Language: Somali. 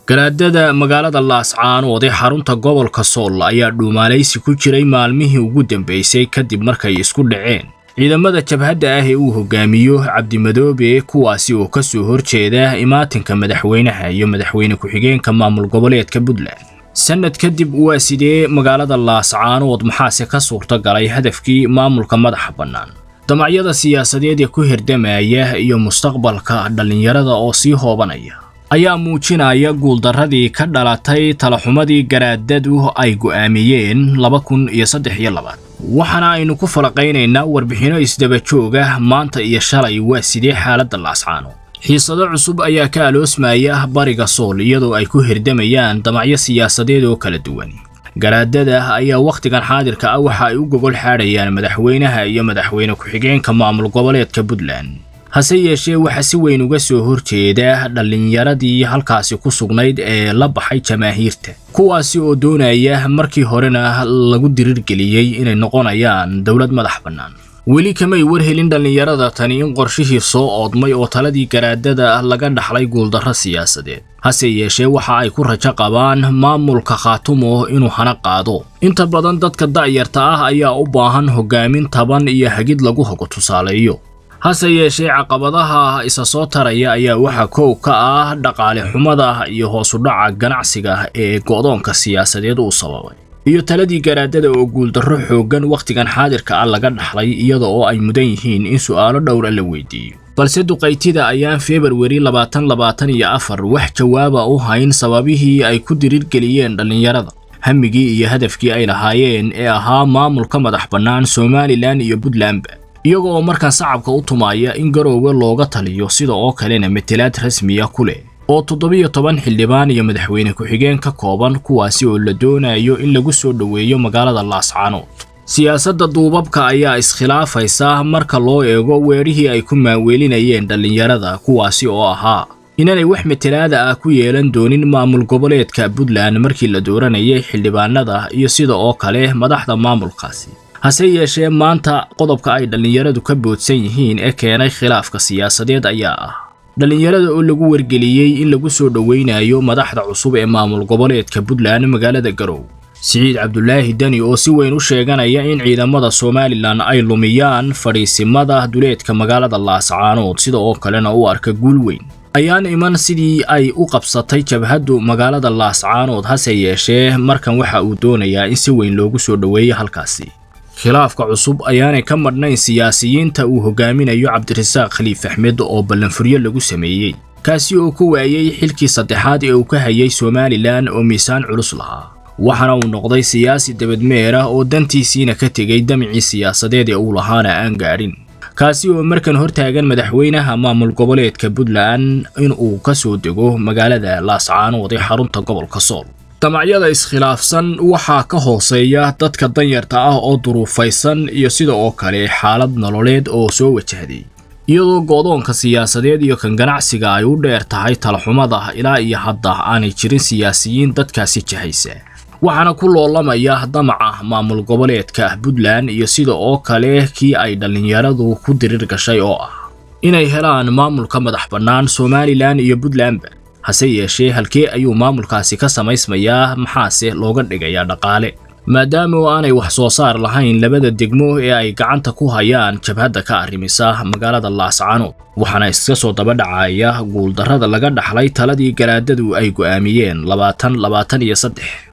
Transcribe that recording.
garaadada magaalada Laascaanood ee xarunta gobolka Sool ayaa dhuumaalaysi ku jiray maalmihii ugu dambeysay kadib markay isku dhaceen ciidamada jabhadda ah ee uu hogaamiyo Cabdi Madoobe kuwaasi oo ka soo horjeeda imaatinka madaxweynaha iyo madaxweyne ku-xigeenka maamul goboleedka Puntland sanad kadib waa sidee magaalada Laascaanood maxaase ka suurta galay hadafkii maamulka madaxa bannaan damacyada siyaasadeed ee ku hirdamaya iyo mustaqbalka dhalinyarada oo sii hoobanaya ayaa muujinaya guuldaradii ka dhalatay talaxumadii garaadadu ay go'aamiyeen 2023 waxaana aynu ku falaqaynaynaa warbixino isdaba joog ah maanta iyo shalay waa sidee xaaladda Laascaanood xiisado cusub ayaa ka aloosmaya bariga Sool iyadoo ay ku hirdamayaan damacyo siyaasadeed oo kala duwan garaadada ayaa waqtigan xaadirka ah waxa ay u gogol xaadayaan madaxweynaha iyo madaxweyne ku-xigeenka maamul goboleedka Puntland hase yeeshee waxa si weyn uga soo horjeeda dhalinyaradii halkaasi ku sugnayd ee la baxay jamaahiirta kuwaasi oo doonaya markii horena lagu dirirgeliyay inay noqonayaan dawlad madax bannaan weli kamay warhelin dhalinyarada tani in qorshihii soo oodmay oo taladii garaadada laga dhaxlay guuldarro siyaasadeed hase yeeshee waxa ay ku rajo qabaan maamulka Khaatumo inuu hana qaado inta badan dadka da'yarta ah ayaa u baahan hogaamin taban iyo hagid lagu hago tusaaleeyo hase yeeshee caqabadaha isa soo taraya ayaa waxa koow ka ah dhaqaale xumada iyo hoos u dhaca ganacsiga ee go'doonka siyaasadeed uu sababay iyo taladii garaadada oo guuldarro xoogan waqtigan xaadirka ah laga dhaxlay iyada oo ay mudan yihiin in su'aalo dhowr la weydiiyo balse duqaytida ayaan February 2024 wax jawaab u hayn sababihii ay ku dirirgeliyeen dhalinyarada hamigii iyo hadafkii ay lahaayeen ee ahaa maamulka madax bannaan Somaliland iyo Puntland iyagoo markaan shacabka u tumaya in garowga looga taliyo sida oo kalena metelaad rasmi ah ku leh oo 17 xildhibaan iyo madaxweyne ku-xigeen ka kooban kuwaasi oo la doonayo in lagu soo dhaweeyo magaalada Laascaanood siyaasadda duubabka ayaa iskhilaafaysa marka loo eego weerihii ay ku maaweelinayeen dhalinyarada kuwaasi oo ahaa inanay wax metelaada ah ku yeelan doonin maamul goboleedka Puntland markii la dooranayay xildhibaanada iyo sida oo kale madaxda maamulkaasi hase yeeshee maanta qodobka ay dhalinyaradu ka boodsan yihiin ee keenay khilaafka siyaasadeed ayaa ah dhalinyarada oo lagu wargeliyay in lagu soo dhaweynayo madaxda cusub ee maamul goboleedka Puntland magaalada Garow Siciid Cabdulaahi Dani oo si weyn u sheeganaya in ciidamada Somaliland ay lumiyaan fariisimada duleedka magaalada Laascaanood sida oo kalena uu arka guul weyn ayaan iman sidii ay u qabsatay jabhadu magaalada Laascaanood hase yeeshee markan waxa uu doonayaa in si weyn loogu soo dhaweeyo halkaasi khilaafka cusub ayaanay ka madhnayn siyaasiyiinta uu hogaaminayo Cabdirasaaq Khaliif Axmed oo ballanfuryo lagu sameeyay kaasi oo ku waayay xilkii saddexaad ee uu ka hayay Somaliland oo miisaan culus lahaa waxana uu noqday siyaasi dabadmeer ah oo dantiisiina ka tegay damicii siyaasadeed ee uu lahaana aan gaarin kaasi oo markan hortaagan madaxweynaha maamul goboleedka Puntland in uu ka soo dego magaalada Laascaanood ee xarunta gobolka Sool damacyada iskhilaafsan waxa ka hooseeya dadka danyarta ah oo duruufaysan iyo sida oo kale xaalad nololeed oo soo wajahday iyadoo go'doonka siyaasadeed iyo kan ganacsiga ay u dheer tahay talaxumada ilaa iyo hadda aanay jirin siyaasiyiin dadkaasi jahaysa waxaana ku loolamaya damaca maamul goboleedka Puntland iyo sida oo kale kii ay dhalinyaradu ku dirir gashay oo ah inay helaan maamulka madax bannaan Somaliland iyo Puntland hase yeeshee halkee ayuu maamulkaasi ka samaysmayaa maxaase looga dhigayaa dhaqaale maadaama aanay wax soo saar lahayn labada degmo ee ay gacanta ku hayaan jabhadda ka arrimisa magaalada Laascaanood waxaana iska soo daba dhacaya guuldarrada laga dhaxlay taladii garaadadu ay go'aamiyeen 2023